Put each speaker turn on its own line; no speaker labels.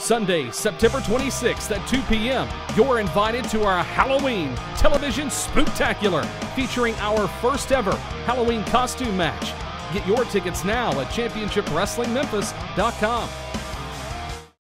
Sunday, September 26th at 2 p.m., you're invited to our Halloween television Spooktacular, featuring our first ever Halloween costume match. Get your tickets now at championshipwrestlingmemphis.com.